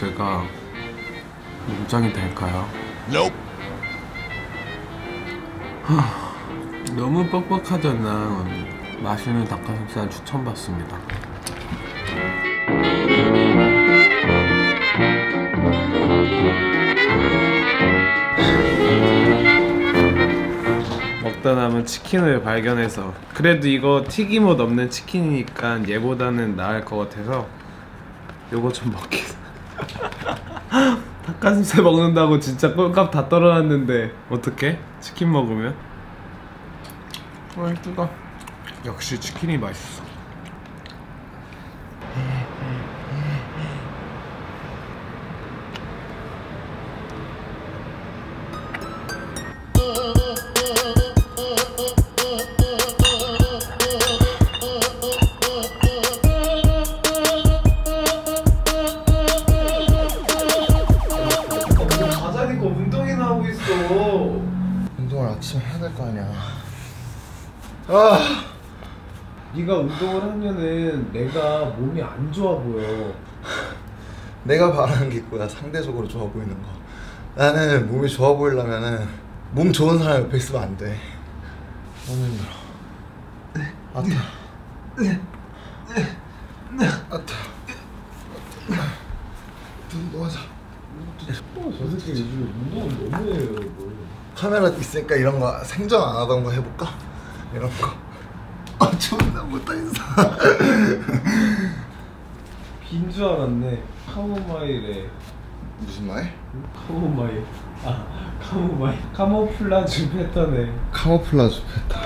닭가슴살가 몸짱이 될까요? Nope. 너무 뻑뻑하지 않나. 맛있는 닭가슴살 추천받습니다. 먹다 남은 치킨을 발견해서, 그래도 이거 튀김옷 없는 치킨이니까 얘보다는 나을 것 같아서 요거 좀 먹기. 닭가슴살 먹는다고 진짜 꼴값 다 떨어놨는데 어떡해? 치킨 먹으면? 뜨거. 역시 치킨이 맛있어. 가자니까 운동이나 하고 있어. 운동을 아침에 해야 될 거 아니야. 네가 운동을 하면은 내가 몸이 안 좋아 보여. 내가 바라는 게 있고야 상대적으로 좋아 보이는 거. 나는 몸이 좋아 보이려면은 몸 좋은 사람 옆에 있으면 안 돼. 너무 힘들어. 아타. 아타. 운동하자. 저 새끼 요즘 운동을 너무 해요. 카메라 있으니까 이런 거 생전 안 하던 거 해볼까? 이런 거. 존나 못하겠어. 빈 줄 알았네. 카모마일에. 무슨 말? 카모마일. 카모마일. 카모플라주 패턴에. 카모플라주 패턴.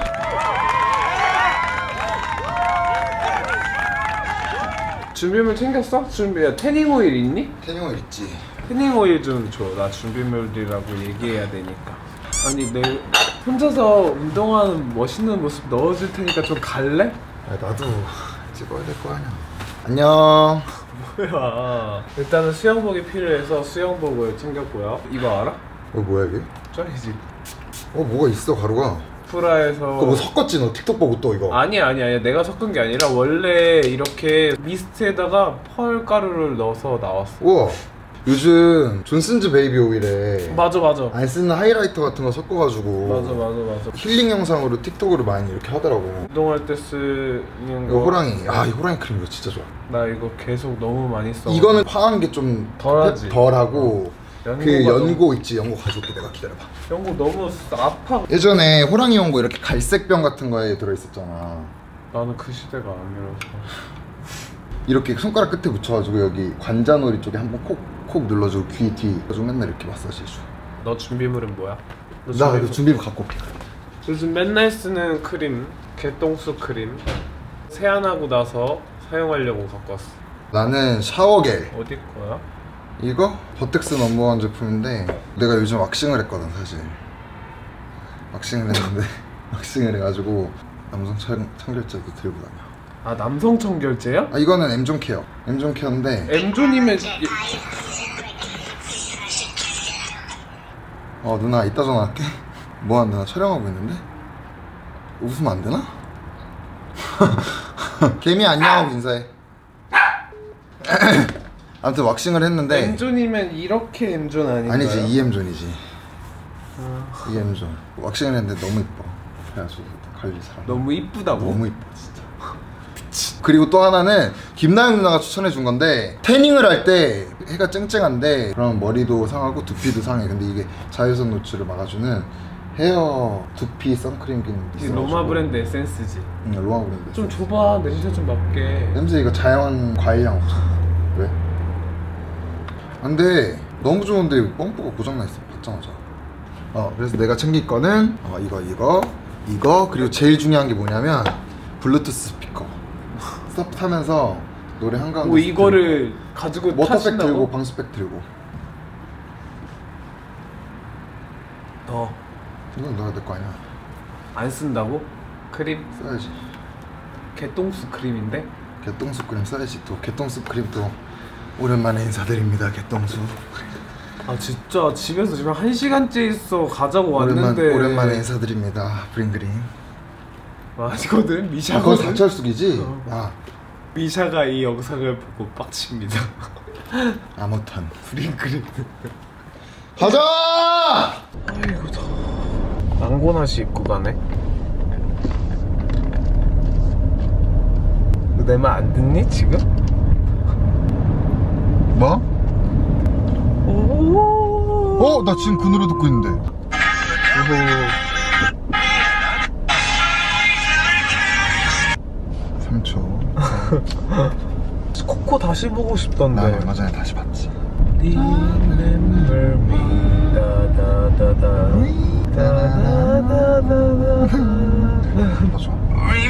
준비물 챙겼어? 준비야. 태닝 오일 있니? 태닝 오일 있지. 태닝 오일 좀 줘. 나 준비물이라고 얘기해야 되니까. 아니 내 혼자서 운동하는 멋있는 모습 넣어줄 테니까 좀 갈래? 나도 찍어야 될 거 아니야. 안녕. 뭐야. 일단은 수영복이 필요해서 수영복을 챙겼고요. 이거 알아? 뭐야 이게? 쩔이지. 뭐가 있어 가루가. 프라에서 그거 뭐 섞었지 너 틱톡 보고 또 이거. 아니야 내가 섞은 게 아니라 원래 이렇게 미스트에다가 펄 가루를 넣어서 나왔어. 우와. 요즘 존슨즈 베이비 오일에 맞아 안 쓰는 하이라이터 같은 거 섞어가지고 맞아 힐링 영상으로 틱톡으로 많이 이렇게 하더라고. 운동할 때 쓰는 이거 거. 호랑이. 이 호랑이 크림 이거 진짜 좋아. 나 이거 계속 너무 많이 써. 이거는 파한 게 좀 덜하지. 덜하고 그 연고 너무... 있지. 연고 가져올게. 내가 기다려봐. 연고 너무 아파. 예전에 호랑이 연고 이렇게 갈색병 같은 거에 들어있었잖아. 나는 그 시대가 아니라서. 이렇게 손가락 끝에 붙여가지고 여기 관자놀이 쪽에 한번 콕 눌러주고 귀 뒤 좀 맨날 이렇게 마사지 해줘. 너 준비물은 뭐야? 나 이거 준비물 갖고 올게. 요즘 맨날 쓰는 크림, 개똥수 크림. 세안하고 나서 사용하려고 갖고 왔어. 나는 샤워겔. 어디 거야? 이거 버텍스 넘버원 제품인데 내가 요즘 왁싱을 했거든 사실. 왁싱을 했는데 왁싱을 해가지고 남성 청결제도 들고 다녀. 남성 청결제야? 이거는 M존 케어. M존 케어인데 M존이면 누나 이따 전화할게. 뭐하는 누나 촬영하고 있는데? 웃으면 안 되나? 개미 안녕하고 인사해. 아무튼 왁싱을 했는데 M존이면 이렇게 M존 아닌가요? 아니지 EM존이지. EM존. 왁싱을 했는데 너무 이뻐. 그래가지고 관리 사람 너무 이쁘다고? 너무 이뻐 진짜. 그리고 또 하나는 김나영 누나가 추천해 준 건데 태닝을 할 때 해가 쨍쨍한데 그러면 머리도 상하고 두피도 상해. 근데 이게 자외선 노출을 막아주는 헤어 두피 선크림 기능도 있어. 로마 브랜드 에센스지? 응, 로마 브랜드. 좀 줘봐. 냄새 좀 맡게. 냄새 이거 자연 과일향 없잖아. 왜? 근데 너무 좋은데 펌프가 고장나 있어. 받자마자. 그래서 내가 챙길 거는 이거 그리고 제일 중요한 게 뭐냐면 블루투스 스피커. 스탑 타면서 노래 한가운데 이거를 가지고 워터백 타신다고? 들고 방수백 들고. 이건 너가 내 거 아니야. 안 쓴다고? 크림? 써야지. 개똥수 크림인데? 개똥수 크림 써야지. 또 개똥수 크림 또 오랜만에 인사드립니다. 개똥수. 진짜 집에서 지금 1시간째 있어. 가자고 왔는데 오랜만에 인사드립니다. 브링그린. 이거는 미샤가 그건 사철숙이지? 미샤가 이 영상을 보고 빡칩니다. 아무튼 브링크린. 가자! 아이고 더워. 앙고나시 입고 가네. 너 내 말 안 듣니 지금? 뭐? 오. 나 지금 그 노래 듣고 있는데. 오호. 3초. 코코 다시 보고 싶던데. 나 얼마 전에 다시 봤지. Remember me, 다다다다. 다다다다다. 나 좋아.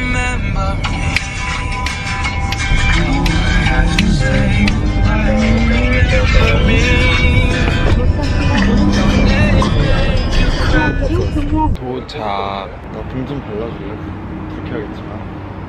도착. 나 등 좀 발라줄래? 불쾌하겠지만.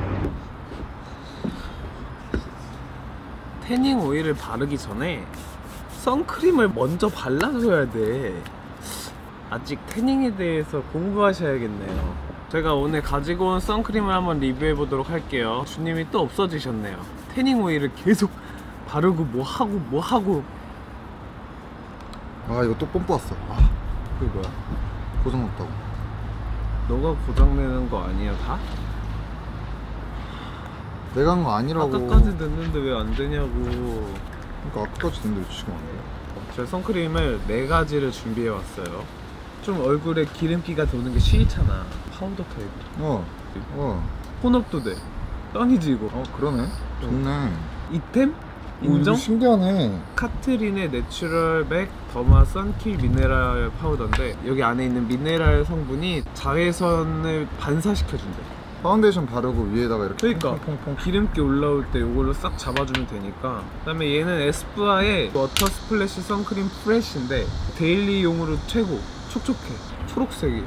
태닝 오일을 바르기 전에 선크림을 먼저 발라줘야 돼. 아직 태닝에 대해서 공부하셔야겠네요. 제가 오늘 가지고 온 선크림을 한번 리뷰해 보도록 할게요. 주님이 또 없어지셨네요. 태닝 오일을 계속 바르고 뭐하고. 아 이거 또 뽐뿌 왔어. 아 그게 뭐야? 고장 났다고. 너가 고장내는 거 아니야 다? 내가 한 거 아니라고. 아까까지 됐는데 왜 안 되냐고. 그러니까 아까까지 됐는데 왜 지금 안 돼? 제가 선크림을 4가지를 준비해 왔어요. 좀 얼굴에 기름기가 도는 게 싫잖아. 파우더 타입. 혼업도 돼. 짱이지 이거. 그러네. 좋네. 이템? 이거 인정? 신기하네. 카트린의 내추럴 맥 더마 선킬 미네랄 파우더인데 여기 안에 있는 미네랄 성분이 자외선을 반사시켜준대. 파운데이션 바르고 위에다가 이렇게 그러니까 퐁퐁퐁. 기름기 올라올 때 이걸로 싹 잡아주면 되니까. 그 다음에 얘는 에스쁘아의 워터 스플래시 선크림 프레쉬인데 데일리용으로 최고. 촉촉해. 초록색이.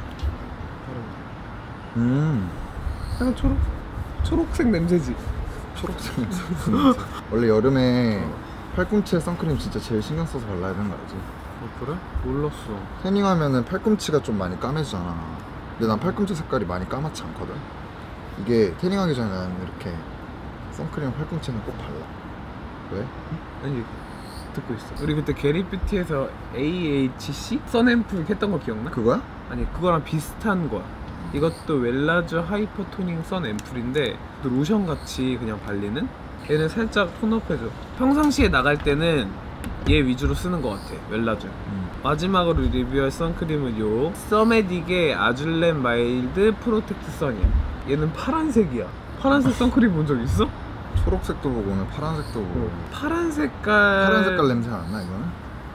약간 초록색 냄새지. 초록색 냄새. 원래 여름에 팔꿈치에 선크림 진짜 제일 신경 써서 발라야 되는 거 알지? 그래? 몰랐어. 태닝하면은 팔꿈치가 좀 많이 까매지잖아. 근데 난 팔꿈치 색깔이 많이 까맣지 않거든. 이게 태닝하기 전에 나는 이렇게 선크림 팔꿈치는 꼭 발라. 왜? 아니 듣고 있어. 우리 그때 게리뷰티에서 AHC 선앰플 했던 거 기억나? 그거야? 아니 그거랑 비슷한 거야. 이것도 웰라즈 하이퍼토닝 선앰플인데 로션 같이 그냥 발리는? 얘는 살짝 톤업해줘. 평상시에 나갈 때는 얘 위주로 쓰는 것 같아. 웰라즈. 마지막으로 리뷰할 선크림은 요 서메딕의 아줄렘 마일드 프로텍트 선이야. 얘는 파란색이야. 파란색 선크림 본 적 있어? 초록색도 보고 오늘 파란색도 보고. 파란 색깔 파란 색깔 냄새 안 나 이거는?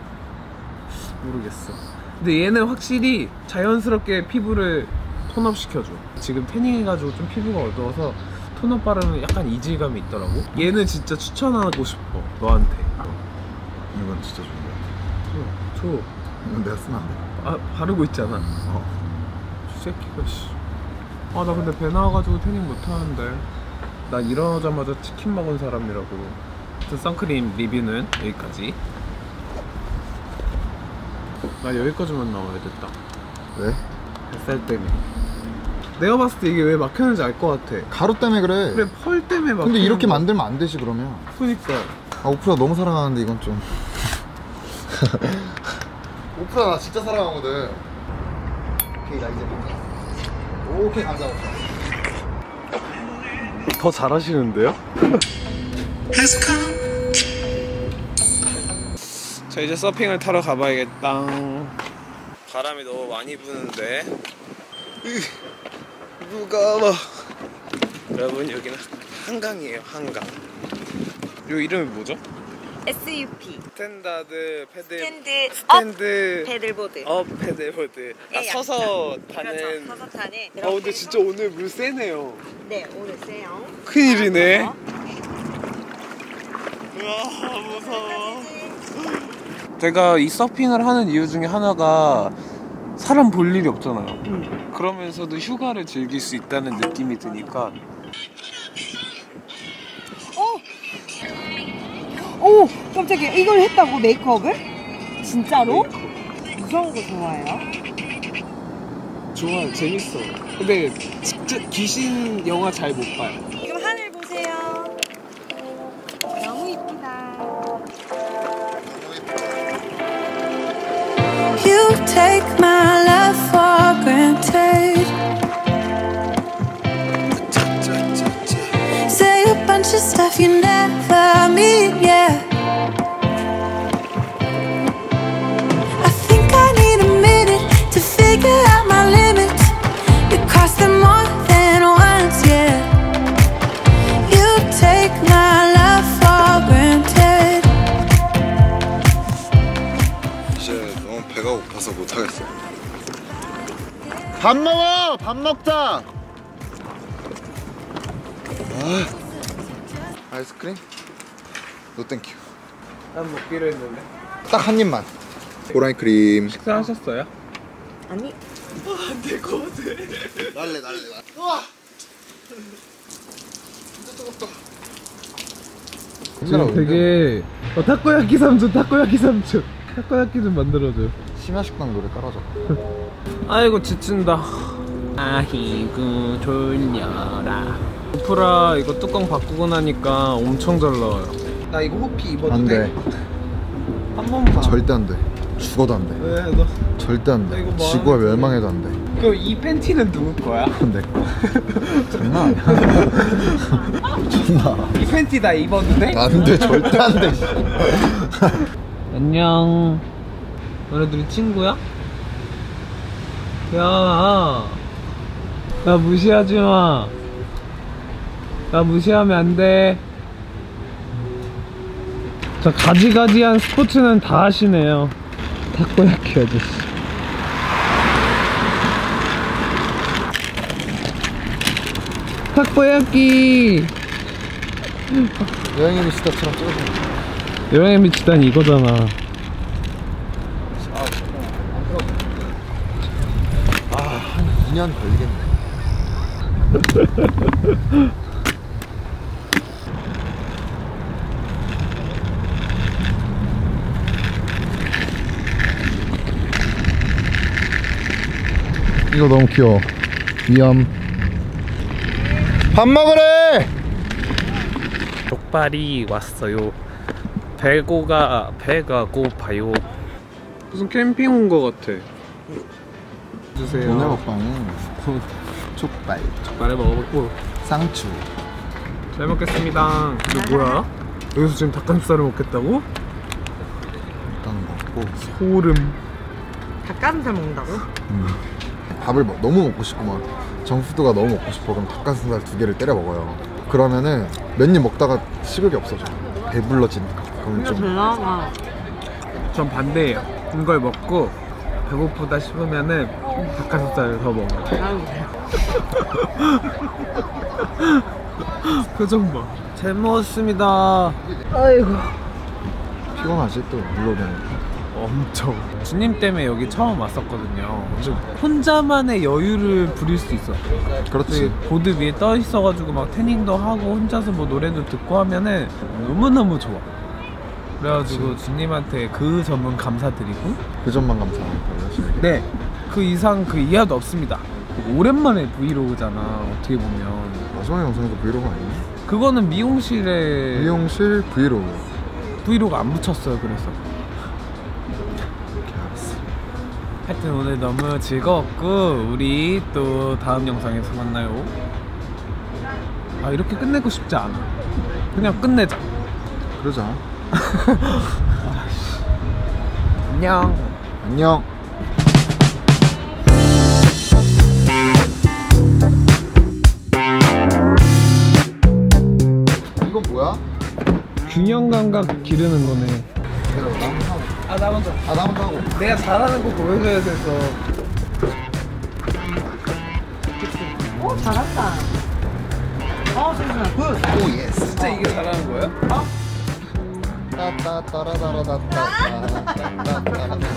모르겠어. 근데 얘는 확실히 자연스럽게 피부를 톤업 시켜줘. 지금 태닝해가지고 좀 피부가 어두워서 톤업 바르면 약간 이질감이 있더라고. 얘는 진짜 추천하고 싶어 너한테. 이건 진짜 좋은 거 같아. 줘. 이건 내가 쓰면 안 돼. 아 바르고 있잖아. 이 새끼가 씨. 아 나 근데 배 나와가지고 태닝 못하는데. 나 일어나자마자 치킨 먹은 사람이라고. 선크림 리뷰는 여기까지. 나 여기까지만 나와야겠다. 왜? 뱃살 때문에. 내가 봤을 때 이게 왜 막혔는지 알 것 같아. 가루 때문에 그래. 그래 펄 때문에 막혀. 근데 이렇게 만들면 안 되지 그러면. 그니까. 아 오프라 너무 사랑하는데 이건 좀. 오프라 나 진짜 사랑하거든. 오케이 나 이제 감자. 오케이 감자. 더 잘하시는데요? 자 이제 서핑을 타러 가봐야겠다. 바람이 너무 많이 부는데 무거워. 여러분 여기는 한강이에요. 한강. 요 이름이 뭐죠? SUP 스탠다드 패들 스탠드 패들보드. 패들보드. 예, 서서 그렇죠. 타는. 서서 타는. 근데 진짜 오늘 물 세네요. 네 오늘 세요. 큰일이네. 서서. 우와 무서워. 제가 이 서핑을 하는 이유 중에 하나가 사람 볼 일이 없잖아요. 그러면서도 휴가를 즐길 수 있다는 느낌이 드니까. 오 깜짝이야. 이걸 했다고 메이크업을? 진짜로? 무서운 거 좋아해요? 좋아요. 재밌어. 근데 진짜 귀신 영화 잘 못 봐요. 지금 하늘 보세요. 너무 이쁘다. take my love for granted. Say a bunch of stuff you never mean, yeah. I think I need a minute to figure out my limits. You cross them more than once, yeah. You take my love for granted. 이제 너무 배가 고파서 못하겠어. 밥 먹어! 밥 먹자! 아이스크림? 노 땡큐. 난 먹기로 했는데. 딱 한 입만. 호랑이 크림. 식사하셨어요? 아니 안될 것 같아. 날래. 우와! 진짜 뜨겁다. 지금 되게 타코야키 삼촌 타코야키 좀 만들어줘요. 심야식당 노래 깔아줘. 아이고 지친다. 아이고 졸려라. 오프라 이거 뚜껑 바꾸고 나니까 엄청 잘 나와요. 나 이거 호피 입어도 안 돼? 돼. 한 번만. 절대 안 돼. 죽어도 안 돼. 왜 너? 절대 안 나 돼. 이거 뭐 지구가 하는데? 멸망해도 안 돼. 그럼 이 팬티는 누구 거야? 내 거. 장난 아니야. 존나. 이 팬티 나 입어도 돼? 안 돼. 절대 안 돼. 안녕. 너네들이 친구야? 야, 나 무시하지 마. 나 무시하면 안 돼. 자, 가지가지한 스포츠는 다 하시네요. 타코야키 아저씨. 타코야키. 여행의 미스터처럼 찍어줘. 여행의 미치다니 이거잖아. 2년 걸리겠네. 이거 너무 귀여워. 위험. 밥 먹으래! 족발이 왔어요. 배가 고파요. 무슨 캠핑 온 거 같아. 주세요. 오늘 먹방은 족발, 족발을 먹어봤고 쌍추. 잘 먹겠습니다. 이거 뭐야? 여기서 지금 닭가슴살을 먹겠다고? 일단 먹고 소름. 닭가슴살 먹는다고? 밥을 너무 먹고 싶고 막 정푸드가 너무 먹고 싶어. 그럼 닭가슴살 2개를 때려 먹어요. 그러면은 몇 입 먹다가 식욕이 없어져. 배불러지니까. 그럼 진짜 좀 잘 나와. 전 반대예요. 이걸 먹고 배고프다 싶으면은 닭가슴살을 더 먹어요. 표정 봐. 잘 먹었습니다. 아이고. 피곤하지 또 물러오니까. 엄청. 주님 때문에 여기 처음 왔었거든요. 혼자만의 여유를 부릴 수 있어. 그렇지. 보드 위에 떠 있어가지고 막 태닝도 하고 혼자서 뭐 노래도 듣고 하면은 너무너무 좋아. 그래가지고 주님한테 그 점은 감사드리고. 그 점만 감사하는 거예요. 네, 그 이상 그 이하도 없습니다. 오랜만에 브이로그잖아. 어떻게 보면 마지막 영상에도 브이로그 아니니? 그거는 미용실에 미용실 브이로그. 브이로그 안 붙였어요. 그래서 오케이, 알았어. 하여튼 오늘 너무 즐거웠고 우리 또 다음 영상에서 만나요. 아 이렇게 끝내고 싶지 않아. 그냥 끝내자. 그러자. 안녕. 안녕. 이건 뭐야? 균형 감각 기르는 거네. 내가 나 한번 하고. 아 나 먼저. 나 한번 하고. 내가 잘하는 거 보여줘야 돼서. 잘한다. 진짜 굿. 오 예스. 진짜 이게 잘하는 거예요? 따따따라따라따따따따따따